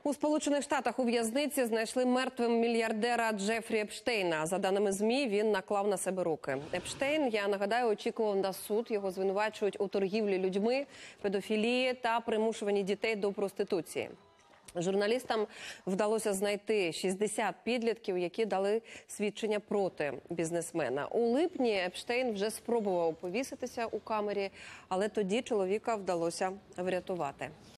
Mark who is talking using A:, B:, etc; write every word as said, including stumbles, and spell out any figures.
A: У Сполучених Штатах у в'язниці знайшли мертвим мільярдера Джефрі Епштейна. За даними ЗМІ, він наклав на себе руки. Епштейн, я нагадаю, очікував на суд. Його звинувачують у торгівлі людьми, педофілії та примушуванні дітей до проституції. Журналістам вдалося знайти шістдесят підлітків, які дали свідчення проти бізнесмена. У липні Епштейн вже спробував повіситися у камері, але тоді чоловіка вдалося врятувати.